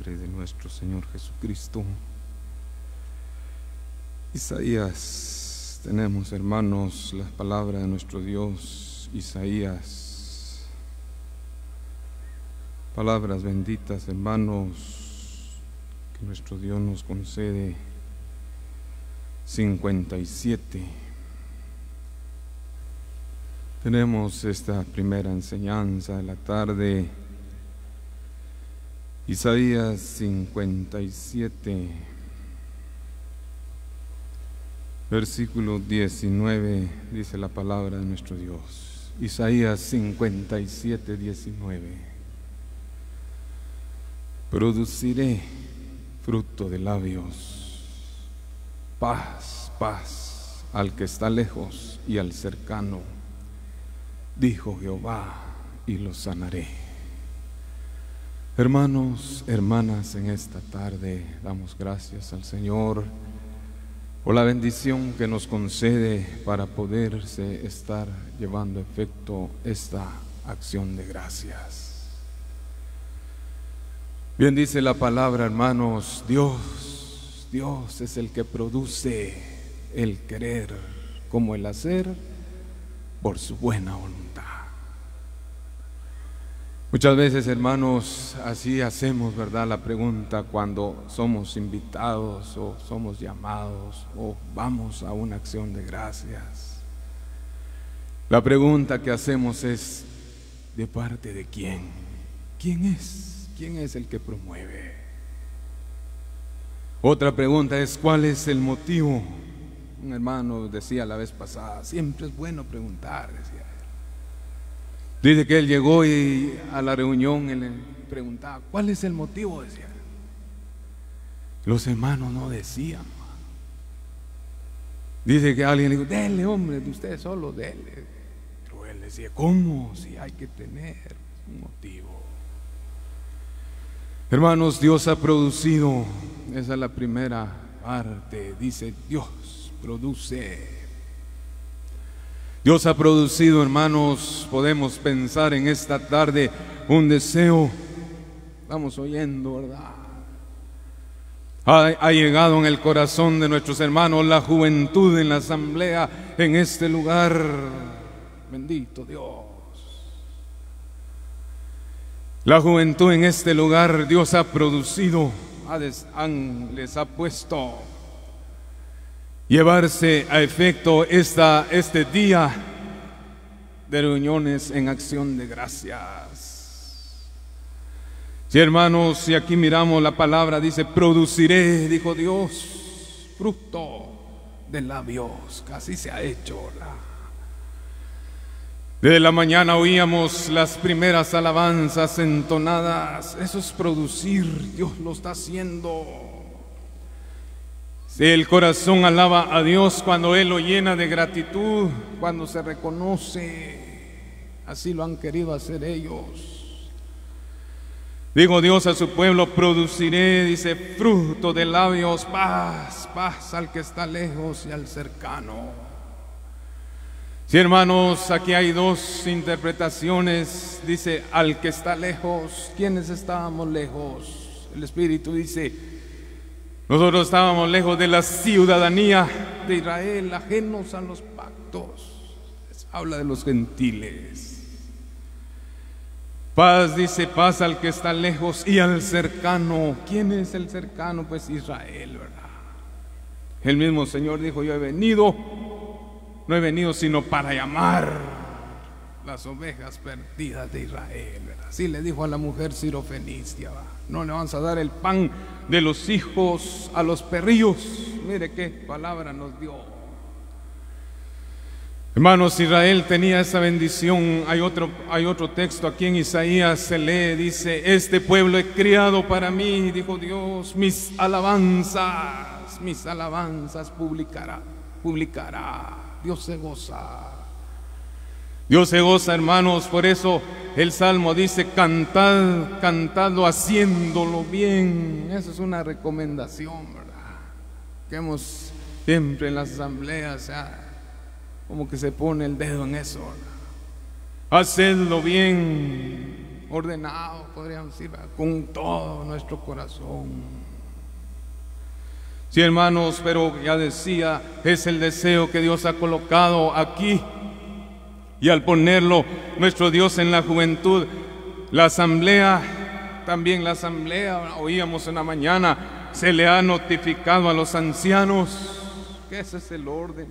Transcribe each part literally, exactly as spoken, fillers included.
nombre de nuestro Señor Jesucristo. Isaías, tenemos, hermanos, las palabras de nuestro Dios. Isaías, palabras benditas, hermanos, que nuestro Dios nos concede. cincuenta y siete. Tenemos esta primera enseñanza de la tarde. Isaías cincuenta y siete, versículo diecinueve, dice la palabra de nuestro Dios. Isaías cincuenta y siete, diecinueve. Produciré fruto de labios, paz, paz al que está lejos y al cercano, dijo Jehová, y lo sanaré. Hermanos, hermanas, en esta tarde damos gracias al Señor por la bendición que nos concede para poderse estar llevando a efecto esta acción de gracias. Bien dice la palabra, hermanos, Dios, Dios es el que produce el querer como el hacer por su buena voluntad. Muchas veces, hermanos, así hacemos, ¿verdad?, la pregunta cuando somos invitados o somos llamados o vamos a una acción de gracias. La pregunta que hacemos es: ¿de parte de quién? ¿Quién es? ¿Quién es el que promueve? Otra pregunta es: ¿cuál es el motivo? Un hermano decía la vez pasada: siempre es bueno preguntar, decía. Dice que él llegó y a la reunión él le preguntaba: ¿cuál es el motivo? Decía. Los hermanos no decían. Dice que alguien le dijo: dele, hombre, de usted solo, dele. Pero él decía: ¿cómo? Si hay que tener un motivo. Hermanos, Dios ha producido, esa es la primera parte, dice Dios produce. Dios ha producido, hermanos, podemos pensar en esta tarde un deseo. Vamos oyendo, ¿verdad? Ha, ha llegado en el corazón de nuestros hermanos la juventud en la asamblea, en este lugar. Bendito Dios. La juventud en este lugar, Dios ha producido, ha des, han, les ha puesto llevarse a efecto esta, este día de reuniones en acción de gracias. Sí, hermanos, si aquí miramos la palabra, dice: produciré, dijo Dios, fruto de labios, casi se ha hecho. La... Desde la mañana oíamos las primeras alabanzas entonadas. Eso es producir, Dios lo está haciendo. El corazón alaba a Dios cuando Él lo llena de gratitud, cuando se reconoce. Así lo han querido hacer ellos. Dijo Dios a su pueblo: produciré, dice, fruto de labios, paz, paz al que está lejos y al cercano. Sí, hermanos, aquí hay dos interpretaciones. Dice: al que está lejos. ¿Quiénes estábamos lejos? El Espíritu dice: nosotros estábamos lejos de la ciudadanía de Israel, ajenos a los pactos. Habla de los gentiles. Paz, dice, paz al que está lejos y al cercano. ¿Quién es el cercano? Pues Israel, ¿verdad? El mismo Señor dijo: yo he venido, no he venido sino para llamar las ovejas perdidas de Israel, ¿verdad? Así le dijo a la mujer sirofenicia: no le vamos a dar el pan de los hijos a los perrillos. Mire qué palabra nos dio. Hermanos, Israel tenía esa bendición. Hay otro, hay otro texto aquí en Isaías, se lee, dice: este pueblo he criado para mí, dijo Dios, mis alabanzas, mis alabanzas publicará, publicará. Dios se goza. Dios se goza, hermanos. Por eso el Salmo dice: cantad, cantadlo haciéndolo bien. Esa es una recomendación, ¿verdad? Que hemos siempre en las asambleas, ya, como que se pone el dedo en eso, ¿verdad? Hacedlo bien. ordenado, podríamos decir, con todo nuestro corazón. Sí, hermanos, pero ya decía, es el deseo que Dios ha colocado aquí. Y al ponerlo nuestro Dios en la juventud, la asamblea, también la asamblea, oíamos en la mañana, se le ha notificado a los ancianos que ese es el orden.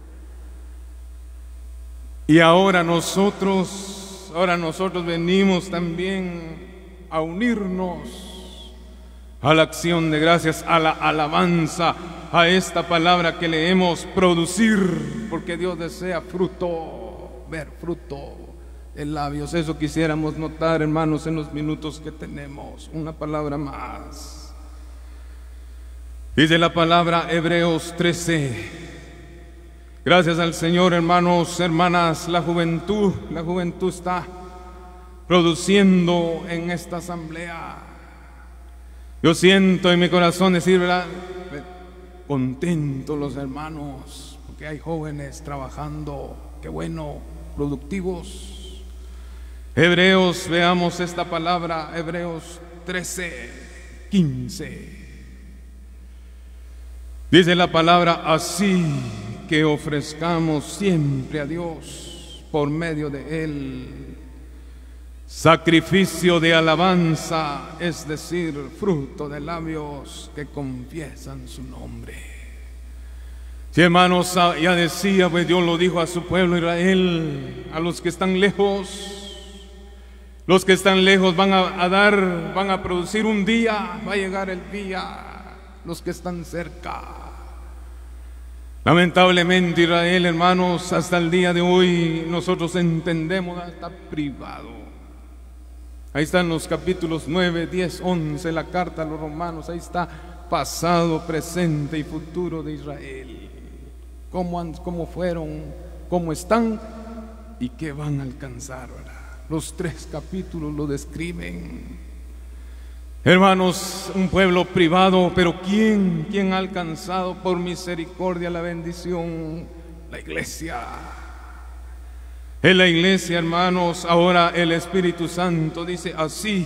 Y ahora nosotros, ahora nosotros venimos también a unirnos a la acción de gracias, a la alabanza, a esta palabra que leemos, producir, porque Dios desea fruto. Ver fruto en labios. Eso quisiéramos notar, hermanos, en los minutos que tenemos. Una palabra más. Dice la palabra Hebreos trece. Gracias al Señor, hermanos, hermanas, la juventud, la juventud está produciendo en esta asamblea. Yo siento en mi corazón decir, ¿verdad? Contentos los hermanos, porque hay jóvenes trabajando. Qué bueno. Productivos. Hebreos, veamos esta palabra, Hebreos trece, quince. Dice la palabra, así que ofrezcamos siempre a Dios por medio de Él sacrificio de alabanza, es decir, fruto de labios que confiesan su nombre. Sí, hermanos, ya decía, pues Dios lo dijo a su pueblo Israel, a los que están lejos. Los que están lejos van a, a dar, van a producir un día, va a llegar el día. Los que están cerca. Lamentablemente Israel, hermanos, hasta el día de hoy nosotros entendemos, está privado. Ahí están los capítulos nueve, diez, once, la carta a los romanos, ahí está pasado, presente y futuro de Israel. Cómo, han, cómo fueron, cómo están y qué van a alcanzar, ¿verdad? Los tres capítulos lo describen. Hermanos, un pueblo privado, pero ¿quién, quién ha alcanzado por misericordia la bendición? La iglesia. En la iglesia, hermanos, ahora el Espíritu Santo dice así,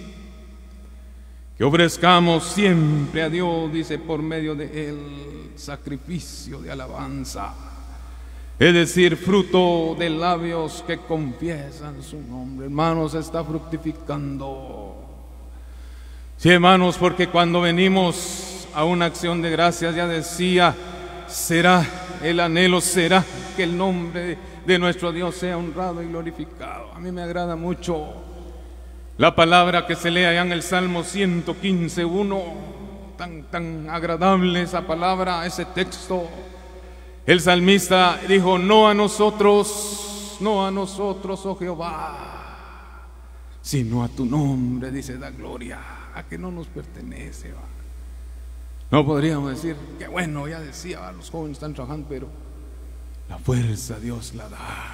que ofrezcamos siempre a Dios, dice, por medio de Él, sacrificio de alabanza, es decir, fruto de labios que confiesan su nombre. Hermanos, está fructificando. Sí, hermanos, porque cuando venimos a una acción de gracias, ya decía, será, el anhelo será que el nombre de nuestro Dios sea honrado y glorificado. A mí me agrada mucho la palabra que se lee allá en el Salmo ciento quince, uno, tan, tan agradable esa palabra, ese texto. El salmista dijo, no a nosotros, no a nosotros, oh Jehová, sino a tu nombre, dice, da gloria, a que no nos pertenece. ¿Va? No podríamos decir, que bueno, ya decía, los jóvenes están trabajando, pero la fuerza Dios la da.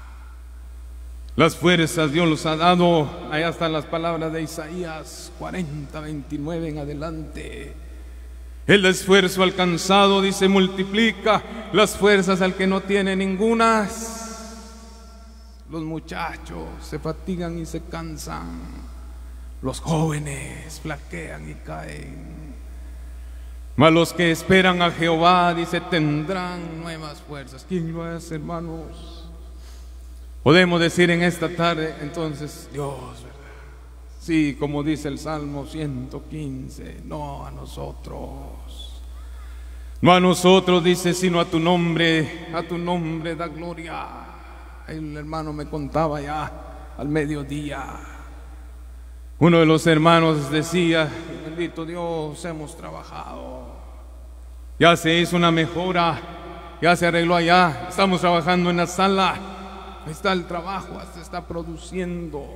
Las fuerzas Dios los ha dado. Allá están las palabras de Isaías cuarenta, veintinueve en adelante. El esfuerzo alcanzado, dice, multiplica las fuerzas al que no tiene ningunas. Los muchachos se fatigan y se cansan. Los jóvenes flaquean y caen. Mas los que esperan a Jehová, dice, tendrán nuevas fuerzas. ¿Quién lo hace, hermanos? Podemos decir en esta tarde, entonces, Dios, ¿verdad? Sí, como dice el Salmo ciento quince, no a nosotros, no a nosotros, dice, sino a tu nombre, a tu nombre da gloria. El hermano me contaba ya al mediodía, uno de los hermanos decía, bendito Dios, hemos trabajado, ya se hizo una mejora, ya se arregló allá, estamos trabajando en la sala. Está el trabajo, se está produciendo.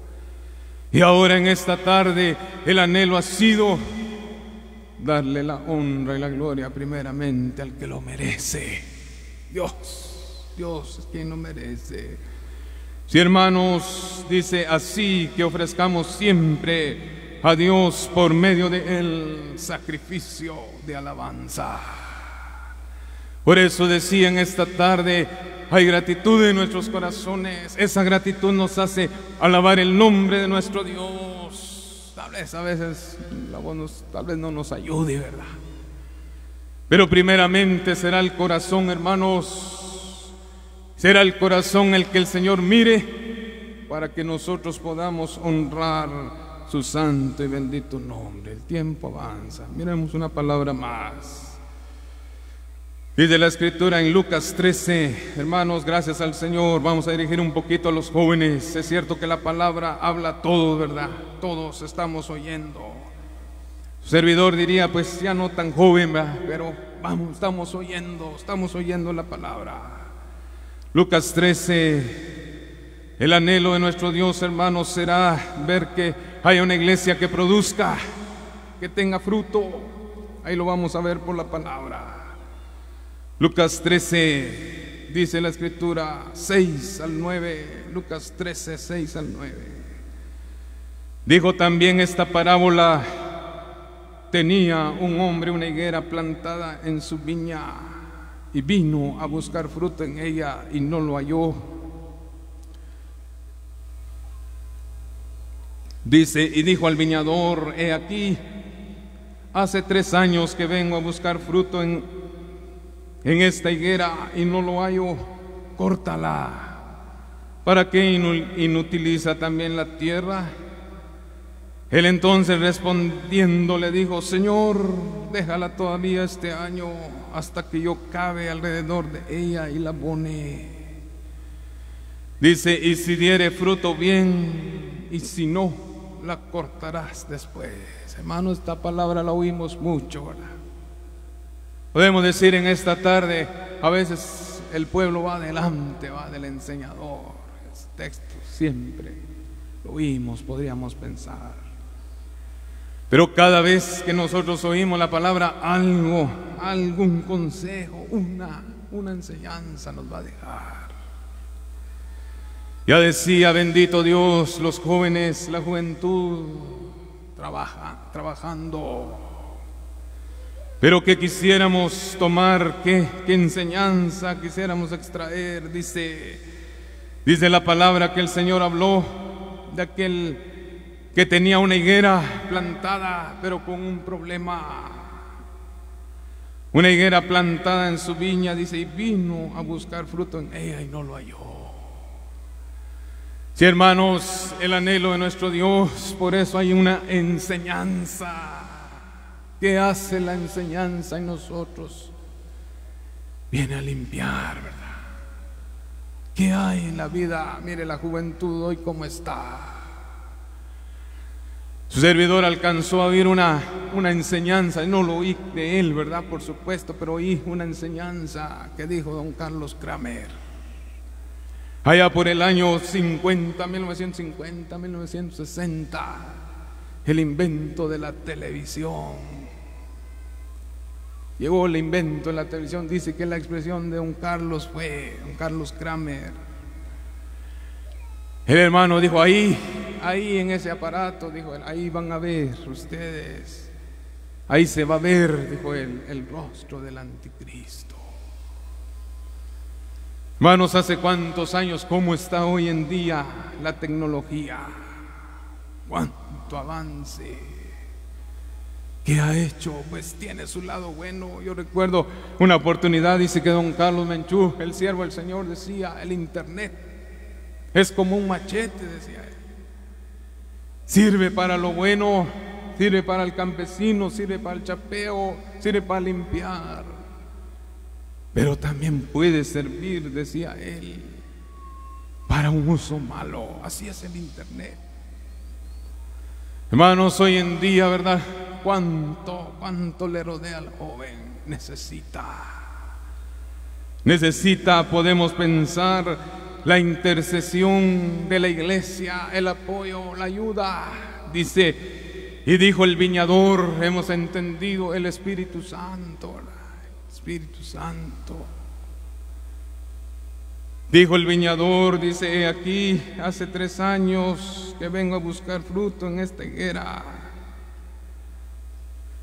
Y ahora en esta tarde el anhelo ha sido darle la honra y la gloria primeramente al que lo merece. Dios, Dios es quien lo merece. Si, hermanos, dice así, que ofrezcamos siempre a Dios por medio de Él sacrificio de alabanza. Por eso decía en esta tarde, hay gratitud en nuestros corazones. Esa gratitud nos hace alabar el nombre de nuestro Dios. Tal vez a veces la voz nos, tal vez no nos ayude, ¿verdad? Pero primeramente será el corazón, hermanos. Será el corazón el que el Señor mire para que nosotros podamos honrar su santo y bendito nombre. El tiempo avanza. Miremos una palabra más. Dice la Escritura en Lucas trece, hermanos, gracias al Señor. Vamos a dirigir un poquito a los jóvenes. Es cierto que la palabra habla a todos, ¿verdad? Todos estamos oyendo. Su servidor diría, pues ya no tan joven, ¿verdad? Pero vamos, estamos oyendo, estamos oyendo la palabra. Lucas trece, el anhelo de nuestro Dios, hermanos, será ver que haya una iglesia que produzca, que tenga fruto. Ahí lo vamos a ver por la palabra. Lucas trece, dice la Escritura, seis al nueve, Lucas trece, seis al nueve. Dijo también esta parábola: tenía un hombre una higuera plantada en su viña y vino a buscar fruto en ella y no lo halló. Dice, y dijo al viñador: he aquí, hace tres años que vengo a buscar fruto en en esta higuera y no lo hallo, córtala. ¿Para qué inutiliza también la tierra? Él entonces respondiendo le dijo: Señor, déjala todavía este año hasta que yo cabe alrededor de ella y la abone. Dice, y si diere fruto bien, y si no, la cortarás después. Hermano, esta palabra la oímos mucho, ¿verdad? Podemos decir en esta tarde, a veces el pueblo va adelante, va del enseñador. Este texto siempre lo oímos, podríamos pensar. Pero cada vez que nosotros oímos la palabra, algo, algún consejo, una, una enseñanza nos va a dejar. Ya decía, bendito Dios, los jóvenes, la juventud, trabaja, trabajando. Pero que quisiéramos tomar, ¿qué, qué enseñanza quisiéramos extraer? Dice, dice la palabra que el Señor habló de aquel que tenía una higuera plantada, pero con un problema. Una higuera plantada en su viña, dice, y vino a buscar fruto en ella y no lo halló. Sí, hermanos, el anhelo de nuestro Dios, por eso hay una enseñanza. ¿Qué hace la enseñanza en nosotros? Viene a limpiar, ¿verdad? ¿Qué hay en la vida? Mire la juventud hoy cómo está. Su servidor alcanzó a oír una, una enseñanza, no lo oí de él, ¿verdad? Por supuesto, pero oí una enseñanza que dijo don Carlos Kramer. Allá por el año cincuenta, mil novecientos cincuenta, mil novecientos sesenta, el invento de la televisión. Llegó el invento de la televisión. Dice que la expresión de don Carlos fue, don Carlos Kramer. El hermano dijo, ahí, ahí en ese aparato, dijo él, ahí van a ver ustedes, ahí se va a ver, dijo él, el rostro del anticristo. Hermanos, hace cuántos años, cómo está hoy en día la tecnología, cuánto avance. ¿Qué ha hecho? Pues tiene su lado bueno. Yo recuerdo una oportunidad, dice que don Carlos Menchú, el siervo del Señor, decía, el internet es como un machete, decía él. Sirve para lo bueno, sirve para el campesino, sirve para el chapeo, sirve para limpiar. Pero también puede servir, decía él, para un uso malo. Así es el internet. Hermanos, hoy en día, ¿verdad? ¿Cuánto, cuánto le rodea al joven? Necesita. Necesita, podemos pensar, la intercesión de la iglesia, el apoyo, la ayuda. Dice, y dijo el viñador, hemos entendido, el Espíritu Santo, ¿verdad? Espíritu Santo. Dijo el viñador, dice, aquí hace tres años que vengo a buscar fruto en esta higuera.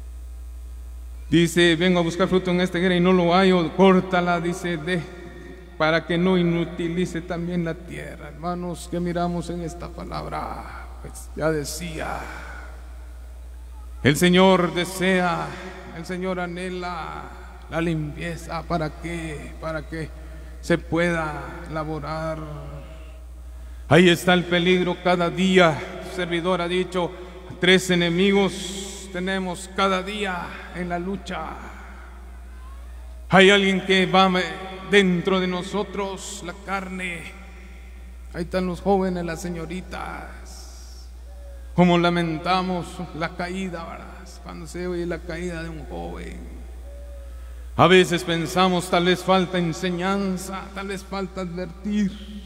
Dice, vengo a buscar fruto en esta higuera y no lo hallo, córtala, dice, de, para que no inutilice también la tierra. Hermanos, que miramos en esta palabra, pues ya decía, el Señor desea, el Señor anhela la limpieza. ¿Para qué? Para que se pueda laborar. Ahí está el peligro cada día. El servidor ha dicho, tres enemigos tenemos cada día en la lucha. Hay alguien que va dentro de nosotros, la carne. Ahí están los jóvenes, las señoritas. Como lamentamos la caída, ¿verdad? Cuando se oye la caída de un joven. A veces pensamos, tal vez falta enseñanza, tal vez falta advertir.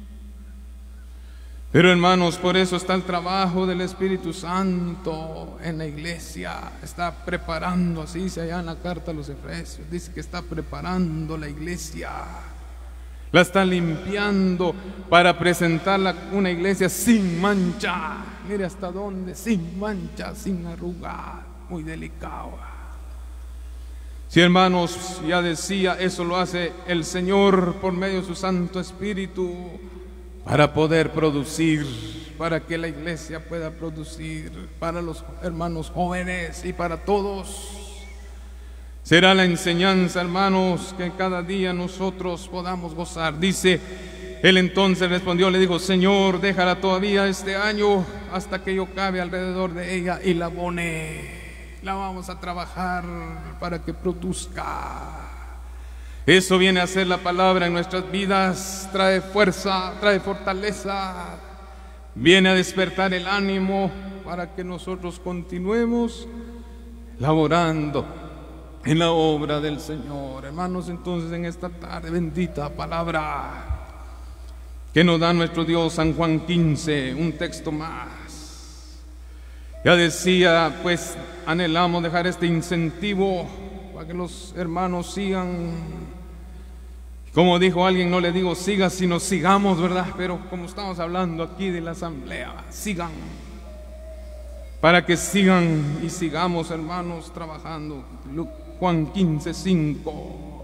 Pero hermanos, por eso está el trabajo del Espíritu Santo en la iglesia. Está preparando, así dice allá en la carta a los Efesios, dice que está preparando la iglesia. La está limpiando para presentarla una iglesia sin mancha. Mire hasta dónde, sin mancha, sin arruga, muy delicado. Sí, hermanos, ya decía, eso lo hace el Señor por medio de su Santo Espíritu, para poder producir, para que la iglesia pueda producir, para los hermanos jóvenes y para todos. Será la enseñanza, hermanos, que cada día nosotros podamos gozar. Dice, él entonces respondió, le dijo, Señor, déjala todavía este año hasta que yo cabe alrededor de ella y la abone. La vamos a trabajar para que produzca. Eso viene a ser la palabra en nuestras vidas, trae fuerza, trae fortaleza, viene a despertar el ánimo para que nosotros continuemos laborando en la obra del Señor. Hermanos, entonces en esta tarde, bendita palabra que nos da nuestro Dios, San Juan quince, un texto más. Ya decía, pues anhelamos dejar este incentivo para que los hermanos sigan. Como dijo alguien, no le digo siga, sino sigamos, ¿verdad? Pero como estamos hablando aquí de la asamblea, sigan. Para que sigan y sigamos, hermanos, trabajando. Juan quince, cinco.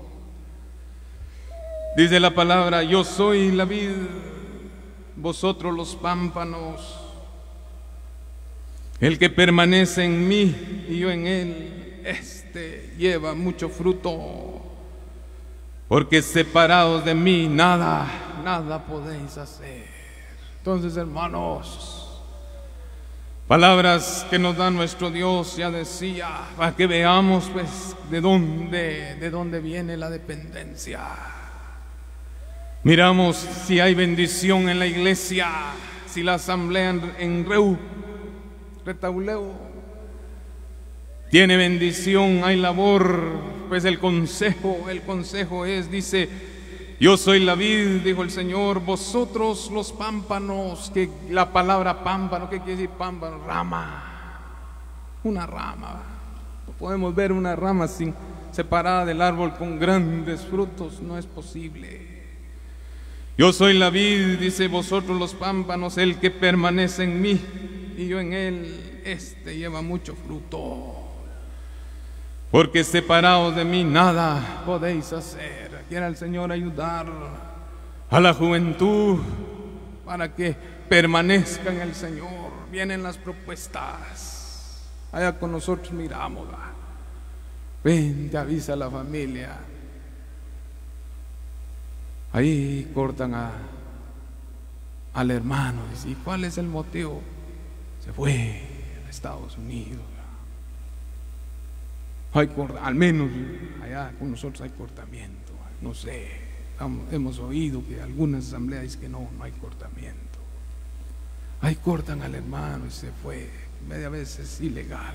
Dice la palabra, yo soy la vid, vosotros los pámpanos. El que permanece en mí y yo en él, este lleva mucho fruto. Porque separados de mí, nada, nada podéis hacer. Entonces, hermanos, palabras que nos da nuestro Dios, ya decía, para que veamos, pues, de dónde, de dónde viene la dependencia. Miramos si hay bendición en la iglesia, si la asamblea en, en Reu, Retauleu, tiene bendición, hay labor. Pues el consejo, el consejo es, dice, yo soy la vid, dijo el Señor, vosotros los pámpanos. Que la palabra pámpano, ¿qué quiere decir pámpano? Rama, una rama. No podemos ver una rama sin, separada del árbol con grandes frutos, no es posible. Yo soy la vid, dice, vosotros los pámpanos, el que permanece en mí y yo en él, este lleva mucho fruto. Porque separados de mí nada podéis hacer. Quiera el Señor ayudar a la juventud para que permanezca en el Señor. Vienen las propuestas. Allá con nosotros miramos. ¿Va? Ven, te avisa a la familia. Ahí cortan a, al hermano. Dice, ¿y cuál es el motivo? Se fue a Estados Unidos. Hay, al menos allá con nosotros hay cortamiento, no sé, hemos oído que algunas asambleas dicen que no, no hay cortamiento. Ahí cortan al hermano y se fue, media vez es ilegal.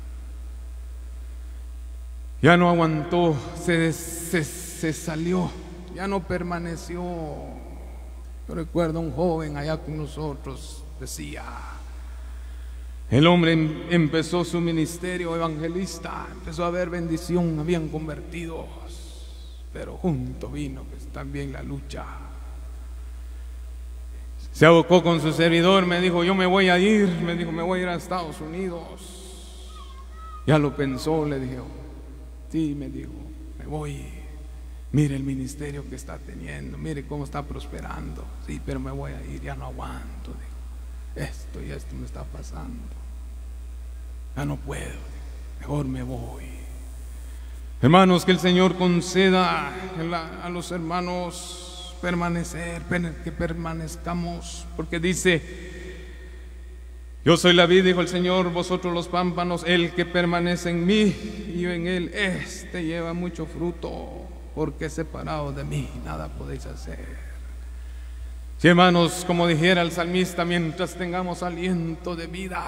Ya no aguantó, se, se, se salió, ya no permaneció. Yo recuerdo a un joven allá con nosotros, decía, el hombre empezó su ministerio evangelista, empezó a haber bendición, habían convertidos, pero junto vino pues también la lucha. Se abocó con su servidor, me dijo, yo me voy a ir, me dijo, me voy a ir a Estados Unidos. Ya lo pensó, le dije, sí, me dijo, me voy. Mire el ministerio que está teniendo, mire cómo está prosperando. Sí, pero me voy a ir, ya no aguanto. Digo, esto y esto me está pasando. Ya no puedo, digo, mejor me voy. Hermanos, que el Señor conceda a los hermanos permanecer, que permanezcamos, porque dice: yo soy la vid, dijo el Señor, vosotros los pámpanos. El que permanece en mí y yo en él, este lleva mucho fruto, porque separado de mí nada podéis hacer. Sí, hermanos, como dijera el salmista, mientras tengamos aliento de vida.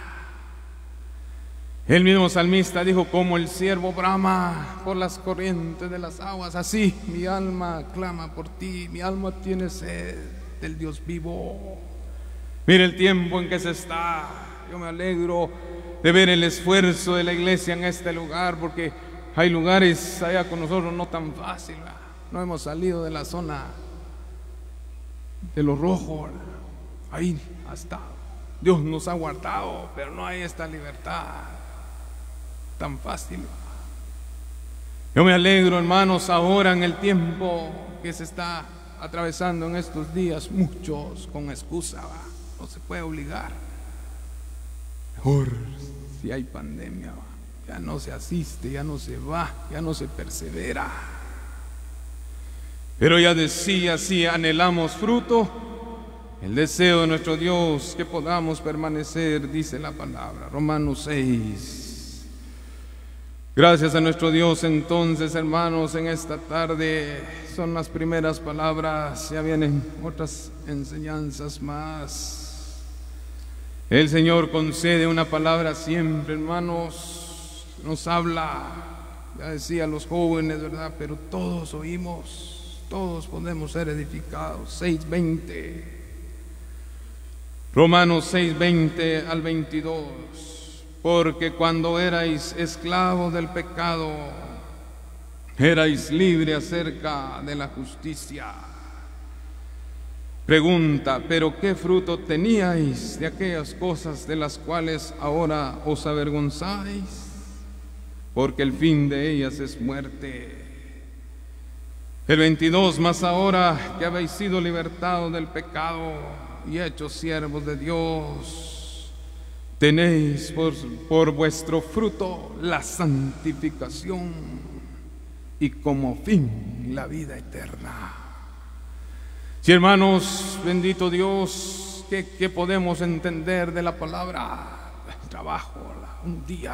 El mismo salmista dijo: como el ciervo brama por las corrientes de las aguas, así mi alma clama por ti, mi alma tiene sed del Dios vivo. Mire el tiempo en que se está. Yo me alegro de ver el esfuerzo de la iglesia en este lugar, porque hay lugares allá con nosotros no tan fácil, ¿verdad? No hemos salido de la zona de lo rojo, ¿verdad? Ahí ha estado. Dios nos ha guardado, pero no hay esta libertad tan fácil, ¿verdad? Yo me alegro, hermanos, ahora en el tiempo que se está atravesando en estos días, muchos con excusa, ¿verdad? No se puede obligar. Mejor si hay pandemia, ¿verdad? Ya no se asiste, ya no se va, ya no se persevera. Pero ya decía, si anhelamos fruto, el deseo de nuestro Dios que podamos permanecer, dice la palabra, Romanos seis. Gracias a nuestro Dios. Entonces, hermanos, en esta tarde son las primeras palabras, ya vienen otras enseñanzas más. El Señor concede una palabra siempre, hermanos. Nos habla, ya decía los jóvenes, ¿verdad? Pero todos oímos, todos podemos ser edificados. seis veinte, Romanos seis veinte al veintidós. Porque cuando erais esclavos del pecado, erais libres acerca de la justicia. Pregunta: ¿pero qué fruto teníais de aquellas cosas de las cuales ahora os avergonzáis? Porque el fin de ellas es muerte. El veintidós, mas ahora que habéis sido libertados del pecado y hechos siervos de Dios, tenéis por, por vuestro fruto la santificación y como fin la vida eterna. Sí, hermanos, bendito Dios, ¿qué, qué podemos entender de la palabra? El trabajo, un día.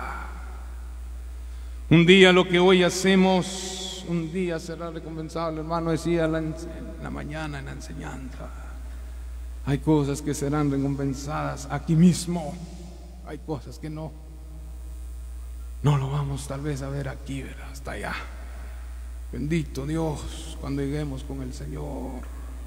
Un día lo que hoy hacemos, un día será recompensado. El hermano decía en la mañana en la enseñanza, hay cosas que serán recompensadas aquí mismo, hay cosas que no, no lo vamos tal vez a ver aquí, ¿verdad? Hasta allá. Bendito Dios cuando lleguemos con el Señor.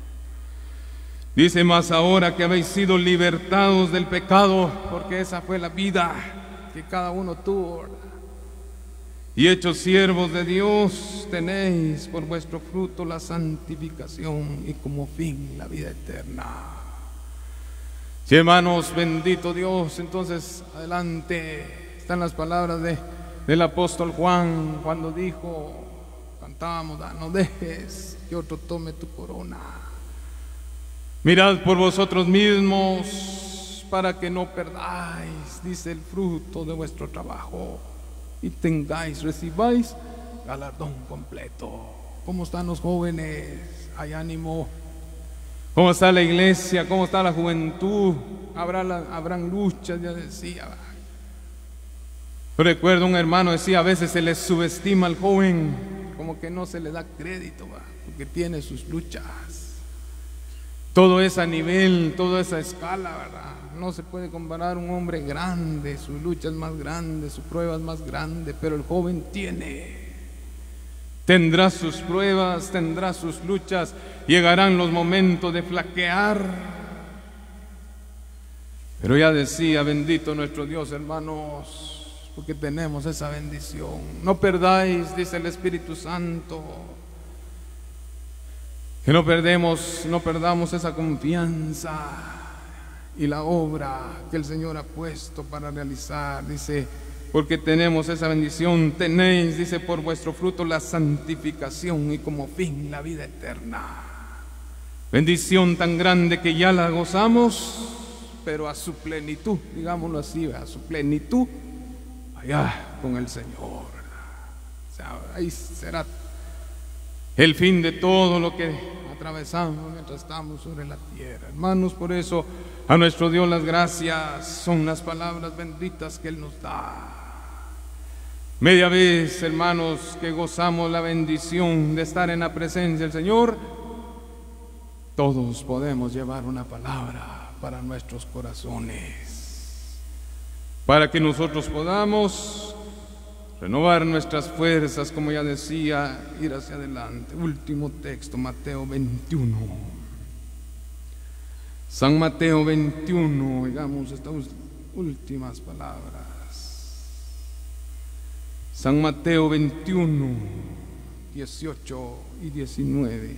Dice: mas ahora que habéis sido libertados del pecado, porque esa fue la vida que cada uno tuvo, ¿verdad? Y hechos siervos de Dios, tenéis por vuestro fruto la santificación y como fin la vida eterna. Sí, hermanos, bendito Dios. Entonces, adelante están las palabras de, del apóstol Juan, cuando dijo, cantábamos: no dejes que otro tome tu corona. Mirad por vosotros mismos para que no perdáis, dice, el fruto de vuestro trabajo, y tengáis, recibáis galardón completo. ¿Cómo están los jóvenes? Hay ánimo. ¿Cómo está la iglesia? ¿Cómo está la juventud? Habrá la, habrán luchas, ya decía. Recuerdo un hermano decía: a veces se les subestima al joven, como que no se le da crédito, ¿va? Porque tiene sus luchas. Todo es a nivel, toda esa escala, ¿verdad? No se puede comparar un hombre grande, su lucha es más grande, su prueba es más grande, pero el joven tiene, tendrá sus pruebas, tendrá sus luchas, llegarán los momentos de flaquear. Pero ya decía, bendito nuestro Dios, hermanos, porque tenemos esa bendición. No perdáis, dice el Espíritu Santo, que no perdemos, no perdamos esa confianza y la obra que el Señor ha puesto para realizar. Dice: porque tenemos esa bendición. Tenéis, dice, por vuestro fruto la santificación y como fin la vida eterna. Bendición tan grande que ya la gozamos, pero a su plenitud, digámoslo así, a su plenitud, allá con el Señor. O sea, ahí será el fin de todo lo que atravesamos mientras estamos sobre la tierra. Hermanos, por eso a nuestro Dios las gracias son las palabras benditas que Él nos da. Media vez, hermanos, que gozamos la bendición de estar en la presencia del Señor, todos podemos llevar una palabra para nuestros corazones, para que nosotros podamos renovar nuestras fuerzas, como ya decía, ir hacia adelante. Último texto, Mateo veintiuno. San Mateo veintiuno, digamos estas últimas palabras. San Mateo veintiuno, dieciocho y diecinueve.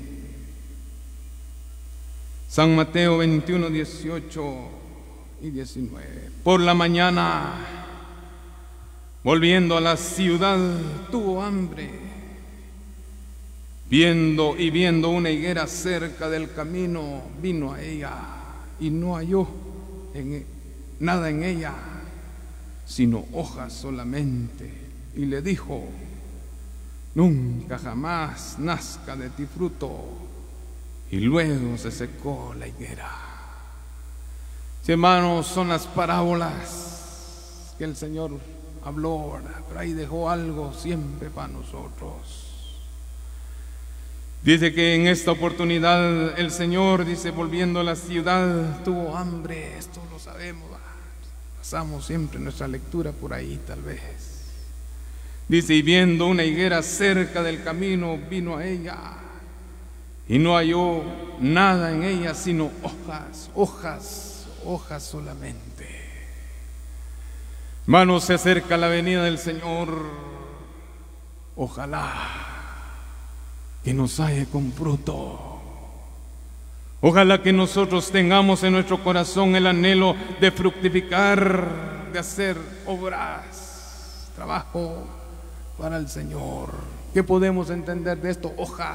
San Mateo veintiuno, dieciocho y diecinueve. Por la mañana, volviendo a la ciudad, tuvo hambre. Viendo y viendo una higuera cerca del camino, vino a ella y no halló en, nada en ella, sino hojas solamente. Y le dijo: nunca jamás nazca de ti fruto. Y luego se secó la higuera. Sí, hermanos, son las parábolas que el Señor habló, ¿verdad? Pero ahí dejó algo siempre para nosotros. Dice que en esta oportunidad el Señor, dice, volviendo a la ciudad, tuvo hambre. Esto lo sabemos, ¿verdad? Pasamos siempre nuestra lectura por ahí, tal vez. Dice, y viendo una higuera cerca del camino, vino a ella y no halló nada en ella, sino hojas, hojas, hojas solamente. Hermanos, se acerca la venida del Señor. Ojalá que nos halle con fruto. Ojalá que nosotros tengamos en nuestro corazón el anhelo de fructificar, de hacer obras, trabajo para el Señor. ¿Qué podemos entender de esto? Hojas.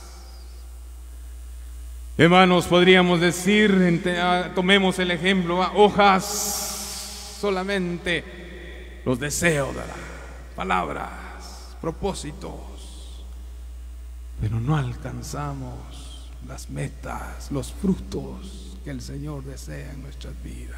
Hermanos, podríamos decir, tomemos el ejemplo, hojas solamente, los deseos, ¿verdad? Palabras, propósitos, pero no alcanzamos las metas, los frutos que el Señor desea en nuestras vidas.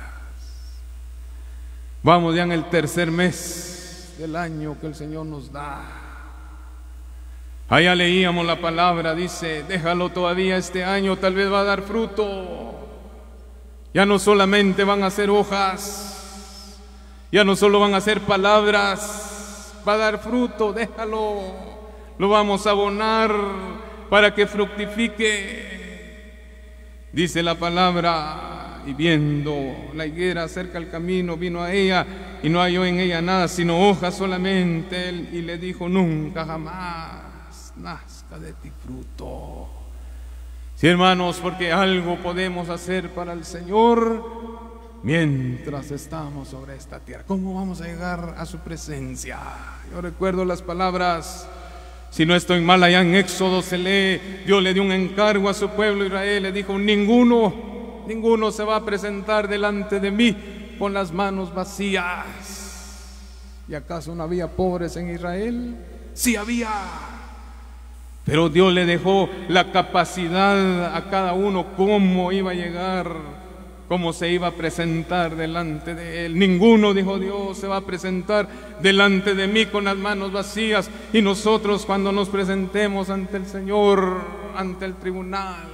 Vamos ya en el tercer mes del año que el Señor nos da. Allá leíamos la palabra, dice, déjalo todavía este año, tal vez va a dar fruto. Ya no solamente van a ser hojas, ya no solo van a ser palabras, va a dar fruto, déjalo. Lo vamos a abonar para que fructifique. Dice la palabra, y viendo la higuera cerca del camino, vino a ella y no halló en ella nada, sino hojas solamente. Él, y le dijo, nunca jamás nazca de ti fruto. Sí, hermanos, porque algo podemos hacer para el Señor mientras estamos sobre esta tierra. ¿Cómo vamos a llegar a su presencia? Yo recuerdo las palabras, si no estoy mal, allá en Éxodo se lee, Dios le dio un encargo a su pueblo Israel, le dijo, ninguno, ninguno se va a presentar delante de mí con las manos vacías. ¿Y acaso no había pobres en Israel? Sí había. Pero Dios le dejó la capacidad a cada uno cómo iba a llegar, cómo se iba a presentar delante de Él. Ninguno, dijo Dios, se va a presentar delante de mí con las manos vacías. Y nosotros, cuando nos presentemos ante el Señor, ante el tribunal,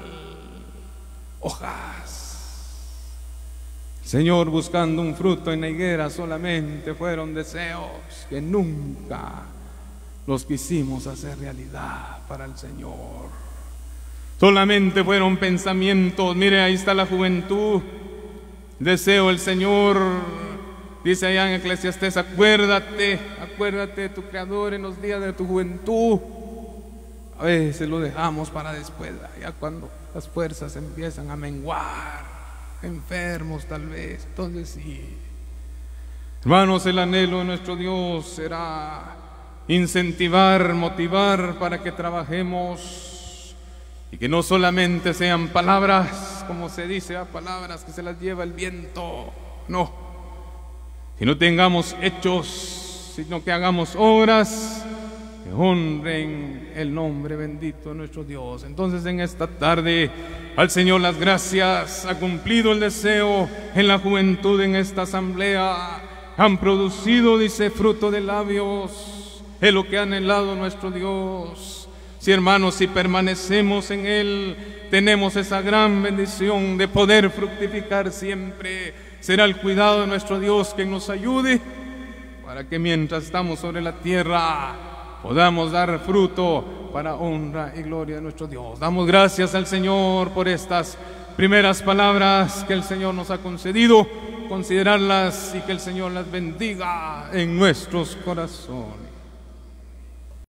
hojas. El Señor, buscando un fruto en la higuera, solamente fueron deseos que nunca los quisimos hacer realidad para el Señor. Solamente fueron pensamientos. Mire, ahí está la juventud. Deseo el Señor, dice allá en Eclesiastés, acuérdate, acuérdate de tu Creador en los días de tu juventud. A veces lo dejamos para después, ya cuando las fuerzas empiezan a menguar, enfermos tal vez, entonces sí. Hermanos, el anhelo de nuestro Dios será incentivar, motivar para que trabajemos y que no solamente sean palabras, como se dice, a palabras que se las lleva el viento, no, que no tengamos hechos, sino que hagamos obras que honren el nombre bendito de nuestro Dios. Entonces, en esta tarde, al Señor las gracias. Ha cumplido el deseo en la juventud en esta asamblea. Han producido, dice, fruto de labios. Es lo que ha anhelado nuestro Dios. Si, hermanos, si permanecemos en Él, tenemos esa gran bendición de poder fructificar siempre. Será el cuidado de nuestro Dios quien nos ayude para que mientras estamos sobre la tierra podamos dar fruto para honra y gloria de nuestro Dios. Damos gracias al Señor por estas primeras palabras que el Señor nos ha concedido, considerarlas y que el Señor las bendiga en nuestros corazones.